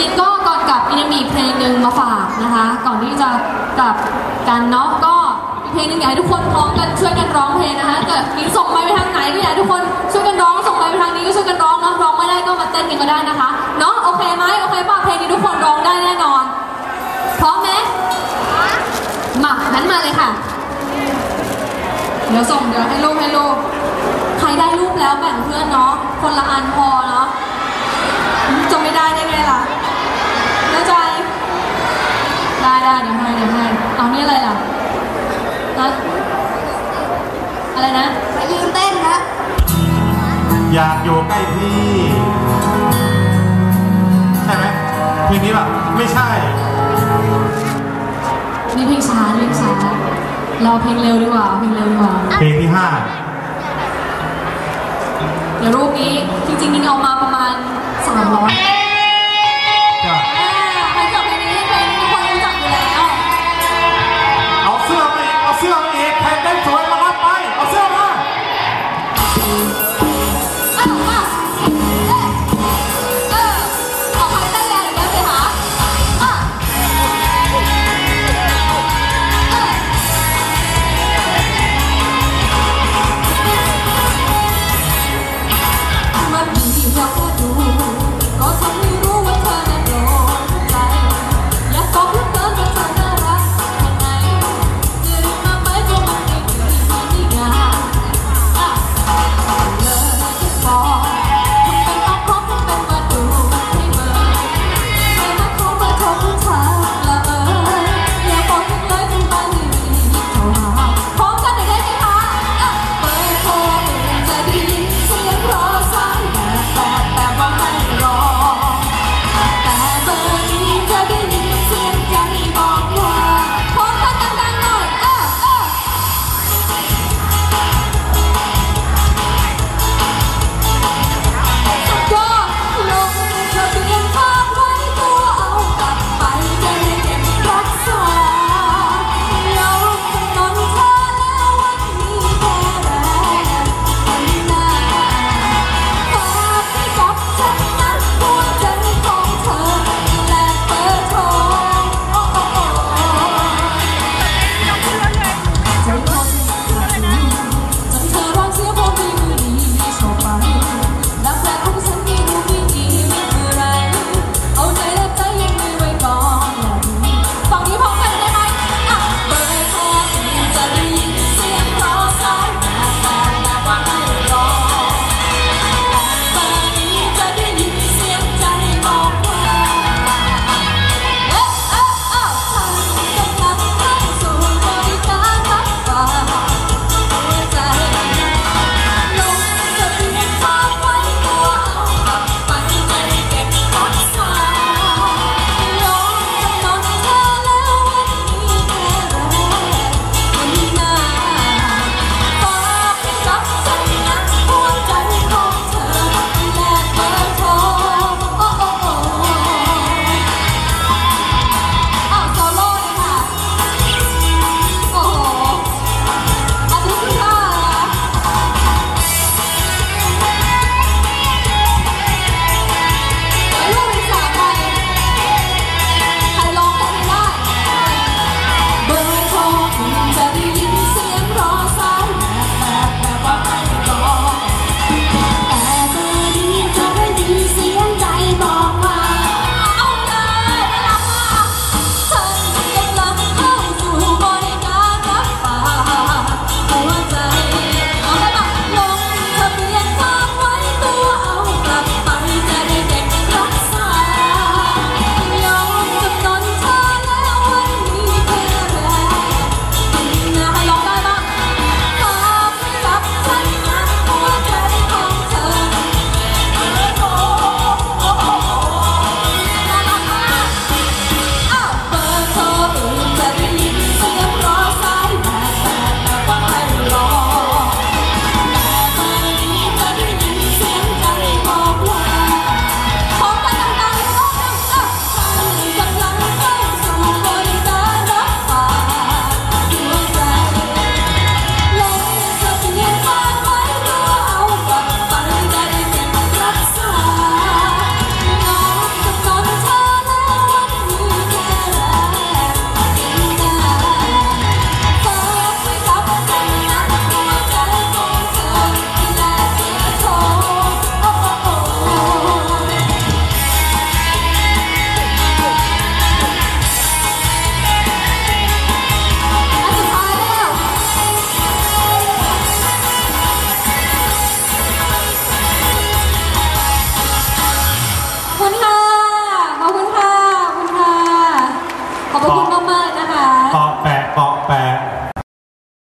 ริงๆก็ก่อนกลับอินมีเพลงหนึ่งมาฝากนะคะก่อนที่จะกลับกันเนาะก็เพลงหนึ่งอยากให้ทุกคนพร้อมกันช่วยกันร้องเพลงนะคะเกิดมิ้นส่งไปทางไหนก็อยากให้ทุกคนช่วยกันร้องส่งไปทางนี้ก็ช่วยกันร้องนะร้องไม่ได้ก็มาเต้นกันก็ได้นะคะเนาะโอเคไหมโอเคป่ะเพลงนี้ทุกคนร้องได้แน่นอนพร้อมไหมมางั้นมาเลยค่ะเดี๋ยวให้ลูกใครได้รูปแล้วแบ่งเพื่อนเนาะคนละอันพอเนาะจะไม่ได้ไงล่ะเข้าใจได้เดี๋ยวให้เอานี่อะไรล่ะอะไรนะไปยืนเต้นนะอยากอยู่ใกล้พี่ใช่ไหมเพลงนี้แบบไม่ใช่นี่เพลงช้าเราเพลงเร็วดีกว่าเพลงที่5 เดี๋ยวรูปนี้จริงๆมินเอามาประมาณ300